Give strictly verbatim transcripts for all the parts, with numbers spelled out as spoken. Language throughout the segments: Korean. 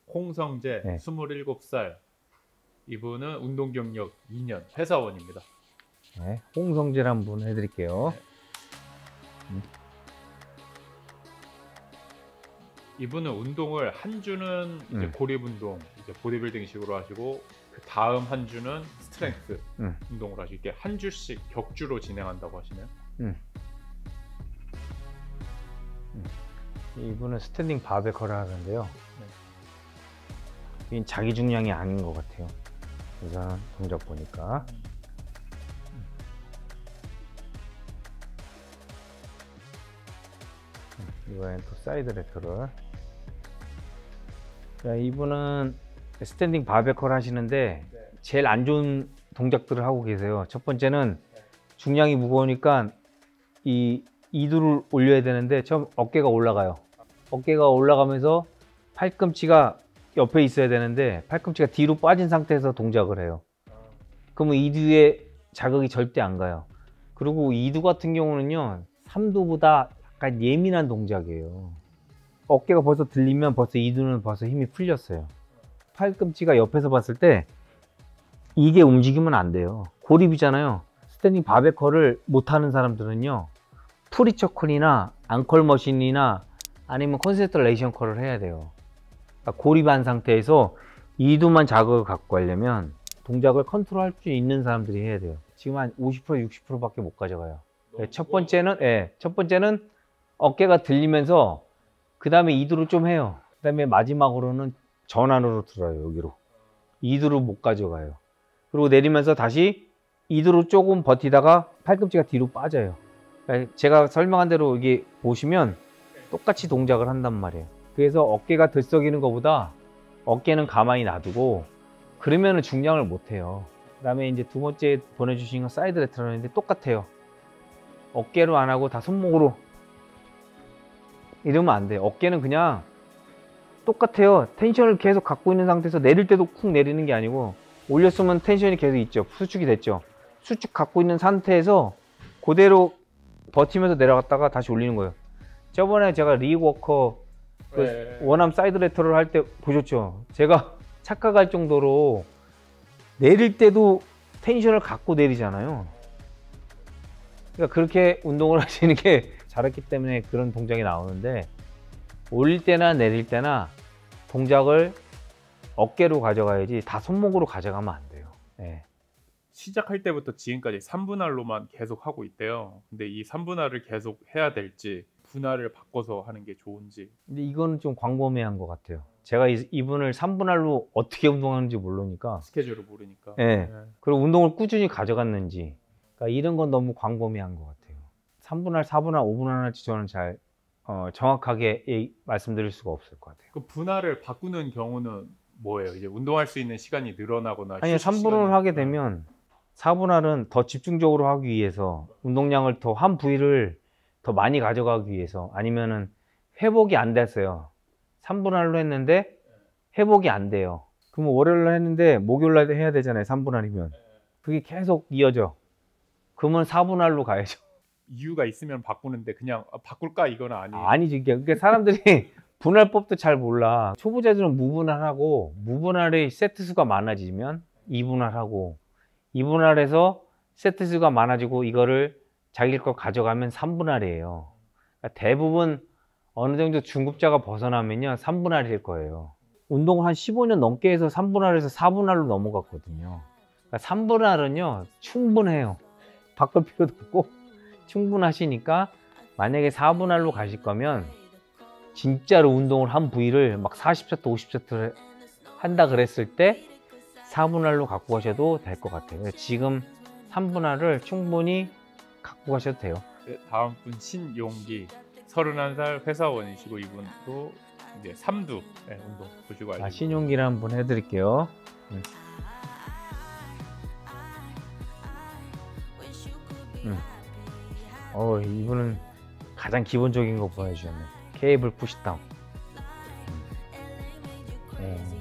홍성재, 네. 스물일곱 살. 이분은 운동 경력 이 년, 회사원입니다. 네, 홍성재를 한번 해드릴게요. 네. 음. 이분은 운동을 한 주는 이제 음. 고립 운동, 이제 보디빌딩식으로 하시고 그 다음 한 주는 스트렝스 음. 운동을 하시게 한 주씩 격주로 진행한다고 하시네요. 음. 음. 이분은 스탠딩 바베컬을 하는데요. 네. 자기 중량이 아닌 것 같아요. 우선 동작 보니까. 음. 이번엔 또 사이드 레터럴. 자, 이분은 스탠딩 바베컬 하시는데 네. 제일 안 좋은 동작들을 하고 계세요. 첫 번째는 중량이 무거우니까 이 이두를 올려야 되는데 처음 어깨가 올라가요. 어깨가 올라가면서 팔꿈치가 옆에 있어야 되는데 팔꿈치가 뒤로 빠진 상태에서 동작을 해요. 그러면 이두에 자극이 절대 안 가요. 그리고 이두 같은 경우는요, 삼두보다 약간 예민한 동작이에요. 어깨가 벌써 들리면 벌써 이두는 벌써 힘이 풀렸어요. 팔꿈치가 옆에서 봤을 때 이게 움직이면 안 돼요. 고립이잖아요. 스탠딩 바베컬을 못하는 사람들은요, 프리처 컬이나 앙컬 머신이나 아니면 컨센트레이션 컬을 해야 돼요. 그러니까 고립한 상태에서 이두만 자극을 갖고 가려면 동작을 컨트롤할 수 있는 사람들이 해야 돼요. 지금 한 오십 퍼센트 육십 퍼센트 밖에 못 가져가요. 네, 첫 번째는 예, 첫 번째는 어깨가 들리면서 그 다음에 이두로 좀 해요. 그 다음에 마지막으로는 전환으로 들어요. 여기로 이두로 못 가져가요. 그리고 내리면서 다시 이두로 조금 버티다가 팔꿈치가 뒤로 빠져요. 그러니까 제가 설명한 대로 이게 보시면 똑같이 동작을 한단 말이에요. 그래서 어깨가 들썩이는 것보다 어깨는 가만히 놔두고 그러면은 중량을 못 해요. 그 다음에 이제 두 번째 보내주신 건 사이드 레터럴인데 똑같아요. 어깨로 안 하고 다 손목으로 이러면 안 돼요. 어깨는 그냥 똑같아요. 텐션을 계속 갖고 있는 상태에서 내릴 때도 쿵 내리는 게 아니고 올렸으면 텐션이 계속 있죠. 수축이 됐죠. 수축 갖고 있는 상태에서 그대로 버티면서 내려갔다가 다시 올리는 거예요. 저번에 제가 리워커 그 네. 원암 사이드 레터럴 할 때 보셨죠? 제가 착각할 정도로 내릴 때도 텐션을 갖고 내리잖아요. 그러니까 그렇게 운동을 하시는 게 잘했기 때문에 그런 동작이 나오는데, 올릴 때나 내릴 때나 동작을 어깨로 가져가야지 다 손목으로 가져가면 안 돼요. 네. 시작할 때부터 지금까지 삼 분할로만 계속 하고 있대요. 근데 이 삼 분할을 계속 해야 될지 분할을 바꿔서 하는 게 좋은지. 근데 이거는 좀 광범위한 것 같아요. 제가 이, 이분을 삼 분할로 어떻게 운동하는지 모르니까. 스케줄을 모르니까. 네. 네. 그리고 운동을 꾸준히 가져갔는지. 그러니까 이런 건 너무 광범위한 것 같아요. 삼 분할, 사 분할, 오 분할 할지 저는 잘 어, 정확하게 이, 말씀드릴 수가 없을 것 같아요. 그 분할을 바꾸는 경우는 뭐예요? 이제 운동할 수 있는 시간이 늘어나거나. 아니요, 삼 분할을 하게 되면 사 분할은 더 집중적으로 하기 위해서, 운동량을 더 한 부위를 더 많이 가져가기 위해서, 아니면은 회복이 안 됐어요. 삼 분할로 했는데 회복이 안 돼요. 그러면 월요일날 했는데 목요일날 해야 되잖아요. 삼 분할이면. 그게 계속 이어져. 그러면 사 분할로 가야죠. 이유가 있으면 바꾸는데 그냥 아, 바꿀까 이건 아니에요. 아니지. 그러니까 사람들이 분할법도 잘 몰라. 초보자들은 무분할하고, 무분할의 세트 수가 많아지면 이 분할하고, 이 분할에서 세트 수가 많아지고 이거를 자기 걸 가져가면 삼 분할이에요. 그러니까 대부분 어느 정도 중급자가 벗어나면요 삼 분할일 거예요. 운동을 한 십오 년 넘게 해서 삼 분할에서 사 분할로 넘어갔거든요. 그러니까 삼 분할은요 충분해요. 바꿀 필요도 없고 충분하시니까, 만약에 사 분할로 가실 거면 진짜로 운동을 한 부위를 막 사십 세트 오십 세트를 한다 그랬을 때 사 분할로 갖고 가셔도 될 것 같아요. 지금 삼 분할을 충분히 갖고 가셔도 돼요. 네, 다음 분 신용기, 서른한 살 회사원이시고 이분도 이제 삼두 네, 운동 보시고 알고. 아, 신용기를 한번 해드릴게요. 음. 음. 어, 이분은 가장 기본적인 거 보여주셨네. 케이블 푸시다운. 음. 어.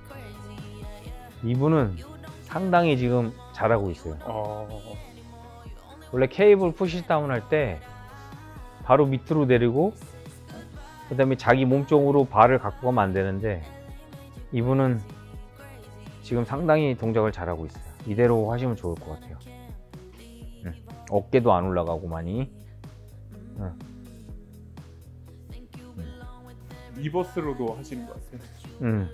이분은 상당히 지금 잘하고 있어요. 어... 원래 케이블 푸시다운 할 때 바로 밑으로 내리고 그 다음에 자기 몸쪽으로 발을 갖고 가면 안 되는데, 이분은 지금 상당히 동작을 잘하고 있어요. 이대로 하시면 좋을 것 같아요. 응. 어깨도 안 올라가고 많이. 응. 리버스로도 하시는 것 같아요. 응.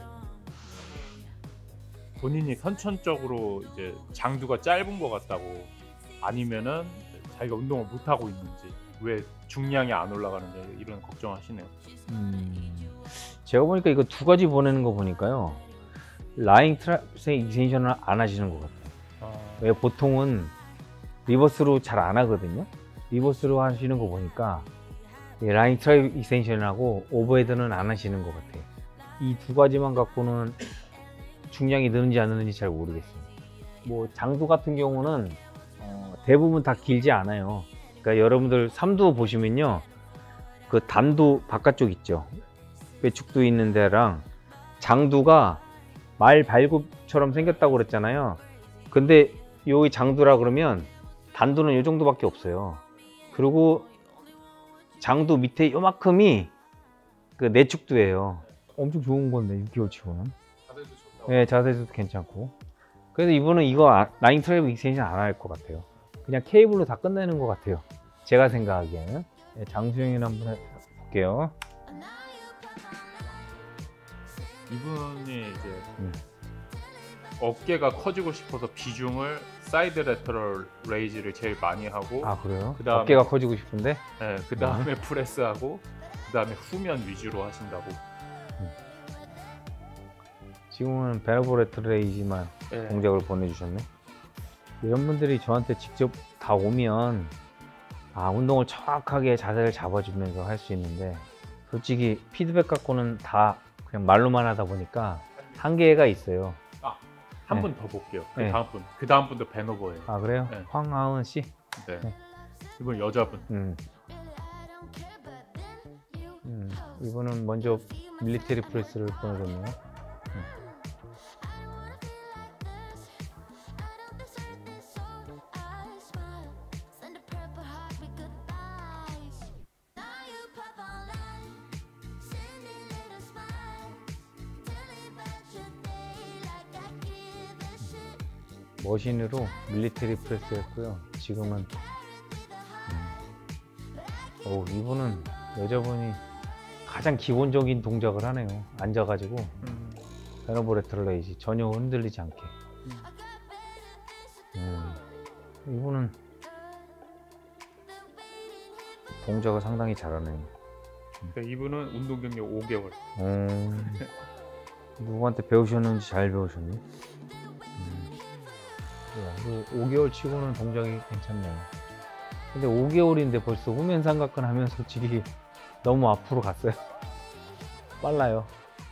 본인이 선천적으로 이제 장두가 짧은 것 같다고, 아니면은 자기가 운동을 못 하고 있는지, 왜 중량이 안 올라가는지 이런 걱정하시네요. 음, 제가 보니까 이거 두 가지 보내는 거 보니까요, 라잉 트랩스 익스텐션을 안 하시는 것 같아요. 아, 왜 보통은 리버스로 잘 안 하거든요. 리버스로 하시는 거 보니까 라잉 트랩 익스텐션하고 오버헤드는 안 하시는 것 같아요. 이 두 가지만 갖고는 중량이 느는지 안 느는지 잘 모르겠어요. 뭐 장두 같은 경우는 어, 대부분 다 길지 않아요. 그러니까 여러분들 삼두 보시면요, 그 단두 바깥쪽 있죠, 외축두 있는 데랑 장두가 말 발굽처럼 생겼다고 그랬잖아요. 근데 여기 장두라 그러면 단두는 이 정도밖에 없어요. 그리고 장두 밑에 요만큼이 그 내축두예요. 엄청 좋은 건데 육 개월 치고는. 자세도 좋다고. 네, 자세도 괜찮고. 그래서 이분은 이거 아, 라잉 트랩 익스텐션 안 할 것 같아요. 그냥 케이블로 다 끝내는 것 같아요, 제가 생각하기에는. 네, 장수영이나 한번 해볼게요. 이분이 이제 음. 어깨가 커지고 싶어서 비중을 사이드 레터럴 레이즈를 제일 많이 하고, 아 그래요? 그다음에- 어깨가 커지고 싶은데? 네, 그 다음에 프레스하고, 그 다음에 후면 위주로 하신다고. 지금은 베너보레트레이지만 네. 동작을 보내주셨네. 이런 분들이 저한테 직접 다 오면 아, 운동을 정확하게 자세를 잡아주면서 할 수 있는데, 솔직히 피드백 갖고는 다 그냥 말로만 하다 보니까 한계가 있어요. 한 네. 분 더 볼게요. 그 네. 다음 분, 그 다음 분도 베너버예요. 아 그래요? 네. 황하은 씨? 네. 네. 이분 여자분. 음. 음. 이분은 먼저 밀리터리 프레스를 보내줬네요. 음. 머신으로 밀리터리 프레스 했고요. 지금은 음. 오, 이분은 여자분이 가장 기본적인 동작을 하네요. 앉아가지고 음. 베너보레트레이지 전혀 흔들리지 않게. 음. 이분은 동작을 상당히 잘하네요. 네, 이분은 운동 경력 오 개월. 음. 누구한테 배우셨는지 잘 배우셨네. 오 개월 치고는 동작이 괜찮네요. 근데 오 개월인데 벌써 후면 삼각근 하면 솔직히 너무 앞으로 갔어요. 빨라요.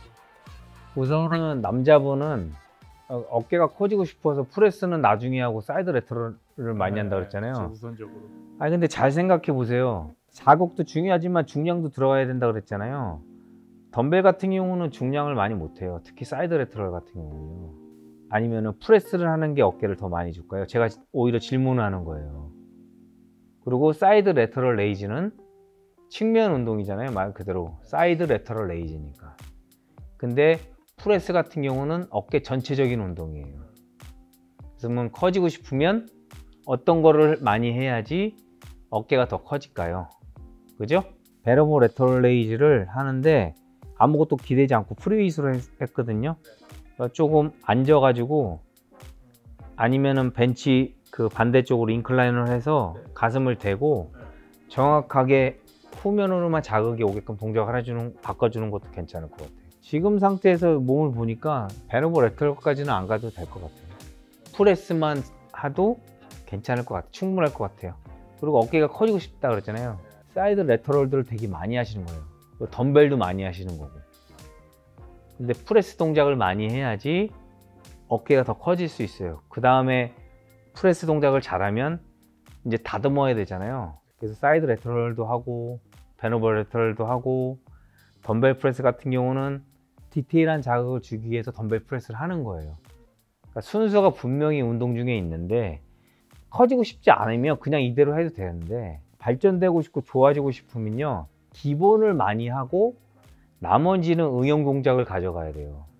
우선은 남자분은 어, 어깨가 커지고 싶어서 프레스는 나중에 하고 사이드 레터럴을 많이 한다고 네, 그랬잖아요. 저 우선적으로. 아니 근데 잘 생각해 보세요. 자극도 중요하지만 중량도 들어가야 된다 그랬잖아요. 덤벨 같은 경우는 중량을 많이 못해요. 특히 사이드 레터럴 같은 경우는요. 아니면은 프레스를 하는 게 어깨를 더 많이 줄까요? 제가 오히려 질문을 하는 거예요. 그리고 사이드 레터럴 레이즈는 측면 운동이잖아요. 말 그대로 사이드 레터럴 레이즈니까. 근데 프레스 같은 경우는 어깨 전체적인 운동이에요. 그래서 뭐 커지고 싶으면 어떤 거를 많이 해야지 어깨가 더 커질까요? 그죠? 베너보 레터럴 레이즈를 하는데 아무것도 기대지 않고 프리웨이스로 했거든요. 조금 앉아가지고 아니면은 벤치 그 반대쪽으로 인클라인을 해서 가슴을 대고 정확하게 후면으로만 자극이 오게끔 동작을 해주는, 바꿔주는 것도 괜찮을 것 같아요. 지금 상태에서 몸을 보니까 베너보 레터럴까지는 안 가도 될 것 같아요. 프레스만 해도 괜찮을 것 같아요. 충분할 것 같아요. 그리고 어깨가 커지고 싶다 그랬잖아요. 사이드 레터럴들을 되게 많이 하시는 거예요. 덤벨도 많이 하시는 거고. 근데 프레스 동작을 많이 해야지 어깨가 더 커질 수 있어요. 그 다음에 프레스 동작을 잘하면 이제 다듬어야 되잖아요. 그래서 사이드 레터럴도 하고 베너버 레터럴도 하고 덤벨 프레스 같은 경우는 디테일한 자극을 주기 위해서 덤벨 프레스를 하는 거예요. 그러니까 순서가 분명히 운동 중에 있는데 커지고 싶지 않으면 그냥 이대로 해도 되는데, 발전되고 싶고 좋아지고 싶으면요 기본을 많이 하고 나머지는 응용 동작을 가져가야 돼요.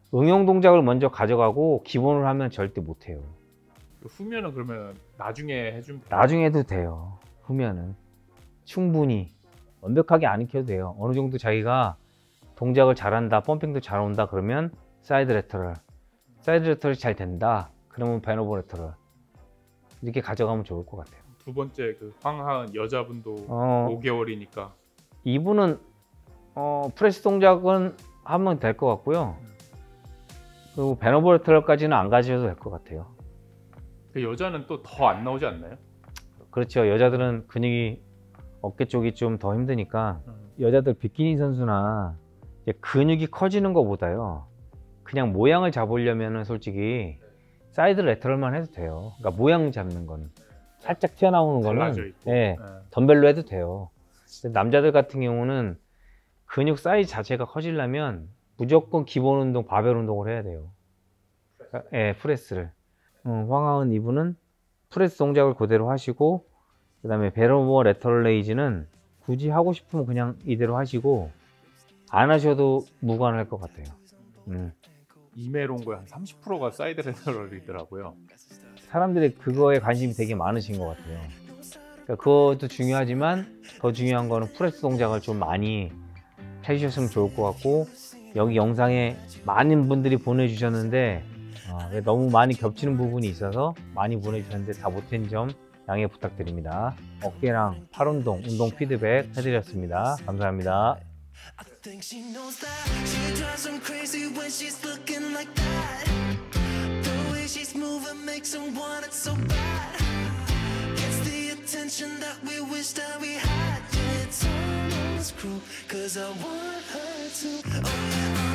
응용 동작을 먼저 가져가고 기본을 하면 절대 못해요. 후면은 그러면 나중에 해주면 돼요? 나중에 해도 돼요. 후면은 충분히 완벽하게 안 익혀도 돼요. 어느 정도 자기가 동작을 잘한다, 펌핑도 잘 온다 그러면 사이드 레터럴, 사이드 레터럴이 잘 된다 그러면 벤오버 레터럴 이렇게 가져가면 좋을 것 같아요. 두 번째 그 황하은 여자분도 어, 오 개월이니까 이분은 어, 프레스 동작은 하면 될 것 같고요. 그리고 벤오버 레터럴까지는 안 가셔도 될 것 같아요. 그 여자는 또 더 안 나오지 않나요? 그렇죠. 여자들은 근육이 어깨 쪽이 좀 더 힘드니까 음. 여자들 비키니 선수나 이제 근육이 커지는 것보다요. 그냥 모양을 잡으려면은 솔직히 사이드 레터럴만 해도 돼요. 그러니까 모양 잡는 거는 살짝 튀어나오는 달라져 거는 있고. 예, 네. 덤벨로 해도 돼요. 근데 남자들 같은 경우는 근육 사이즈 자체가 커지려면 무조건 기본 운동, 바벨 운동을 해야 돼요. 그러니까, 예, 프레스를. 어, 황하은 이분은 프레스 동작을 그대로 하시고 그 다음에 벤오버 레터럴 레이즈는 굳이 하고 싶으면 그냥 이대로 하시고 안 하셔도 무관할 것 같아요. 음. 이메롱거의 한 삼십 퍼센트가 사이드 레터럴이더라고요. 사람들이 그거에 관심이 되게 많으신 것 같아요. 그러니까 그것도 중요하지만 더 중요한 거는 프레스 동작을 좀 많이 해주셨으면 좋을 것 같고 여기 영상에 많은 분들이 보내주셨는데 어, 너무 많이 겹치는 부분이 있어서 많이 보내주셨는데 다 못한 점 양해 부탁드립니다. 어깨랑 팔 운동, 운동 피드백 해드렸습니다. 감사합니다. I think she knows that she drives him crazy when she's looking like that. The way she's moving makes him want it so bad. Gets the attention that we wish that we had. Yeah, it's almost cruel, cause I want her to. Oh yeah,